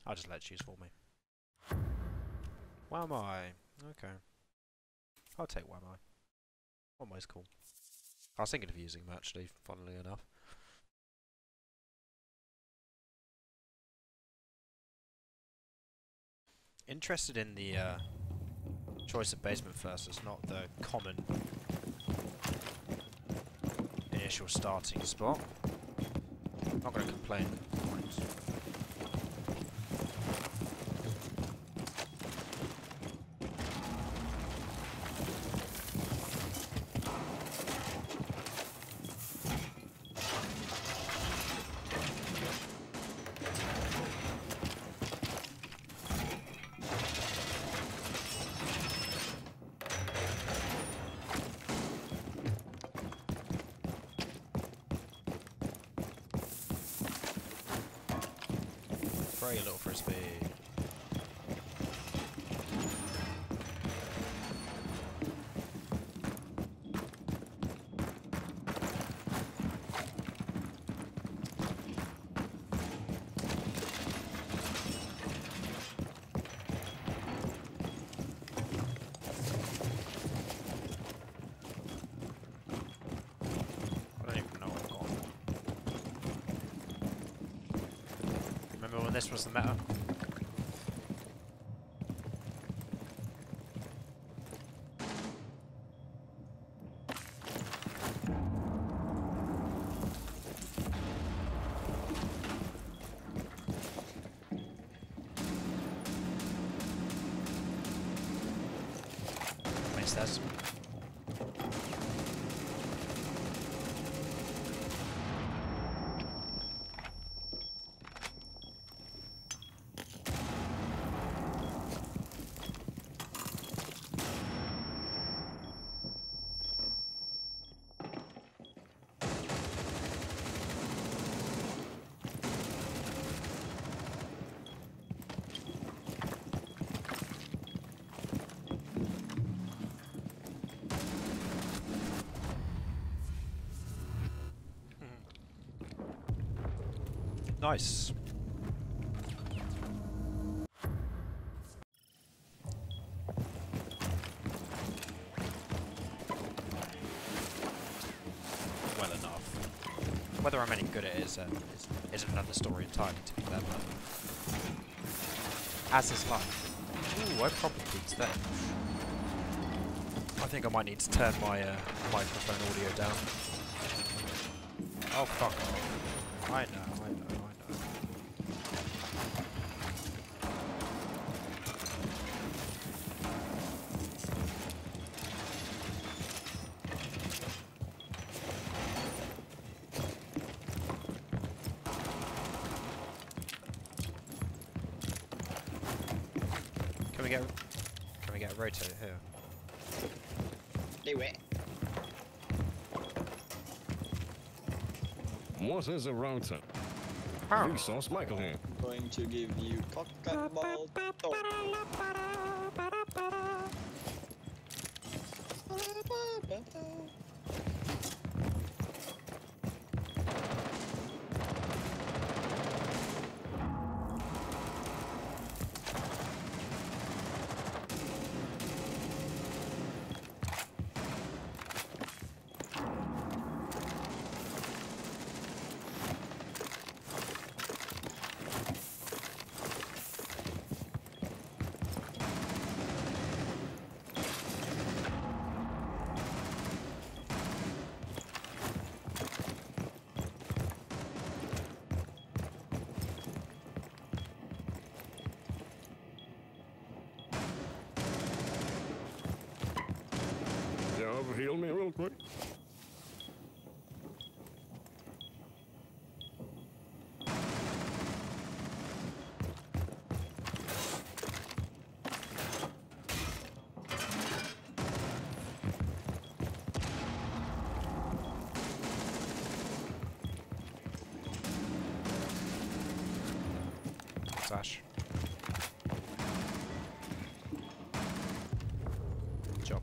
I'll just let it choose for me. Why am I? Okay. I'll take why am I. Why am I's cool. I was thinking of using him actually, funnily enough. Interested in the choice of basement first. It's not the common initial starting spot. I'm not going to complain. Throw your little frisbee. I don't even know what I've got. Remember when this was the meta? Makes sense. Nice. Well enough. Whether I'm any good at it is another story entirely, to be fair, but as is life. Ooh, I probably peaked there. I think I might need to turn my microphone audio down. Oh, fuck off. I know. Can we get a rotate here? Do it. What is a router? Oh. Resource Michael here. Going to give you cock and ball. Heal me real quick. Sash. Good job.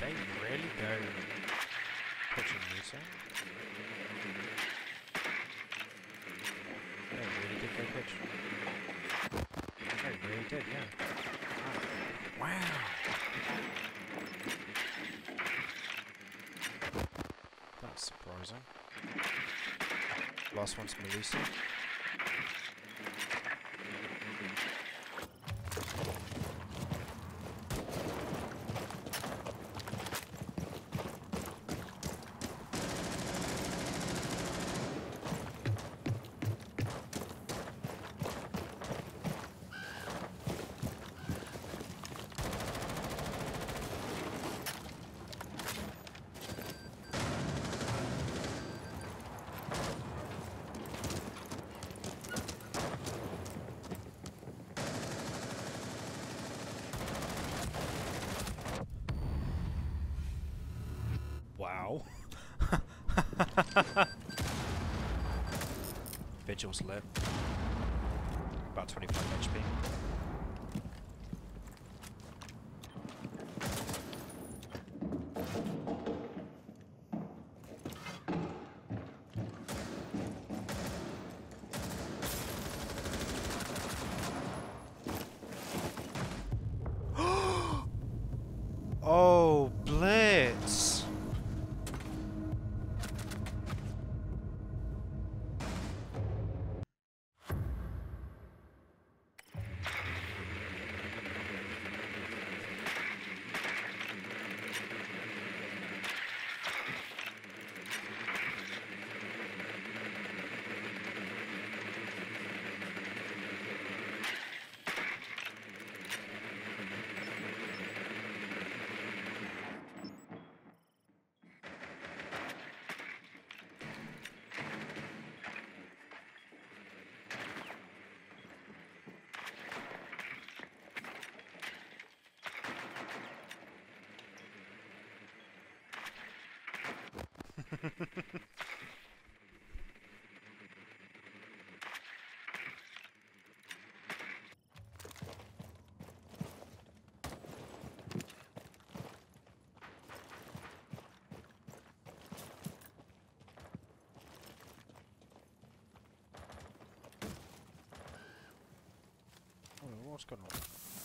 they really go pitching Musa? They really did go pitch. They really did, yeah. Wow! That's surprising. Last one's Melusi. Wow. Vigil's lit. About 25 HP. Oh, Blitz! What's going on?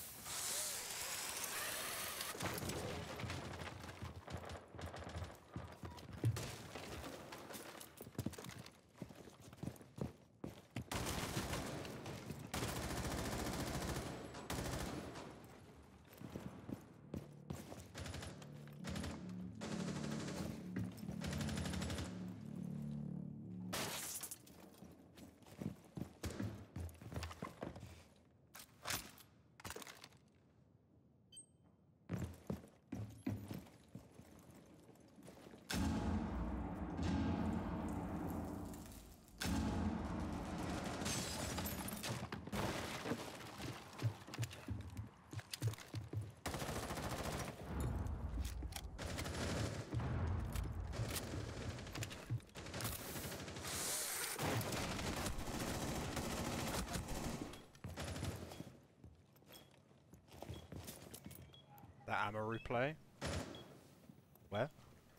That ammo replay? Where?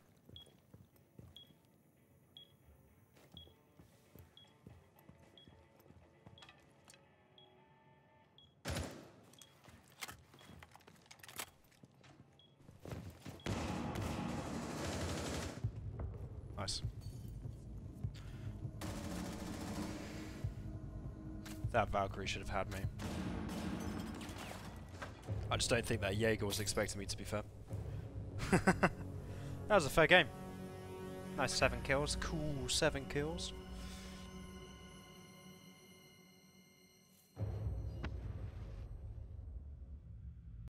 Nice. That Valkyrie should have had me. I just don't think that Jaeger was expecting me, to be fair. That was a fair game. Nice 7 kills. Cool 7 kills.